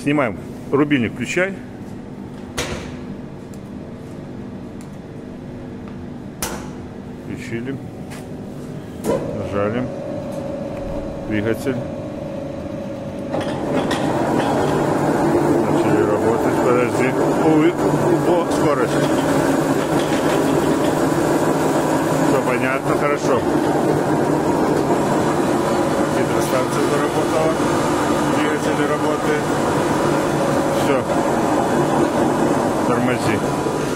Снимаем. Рубильник включай. Включили. Нажали. Двигатель. Начали работать. Подожди. О, скорость. Все понятно, хорошо. Гидростанция заработала. Двигатель работает. Все. Тормози.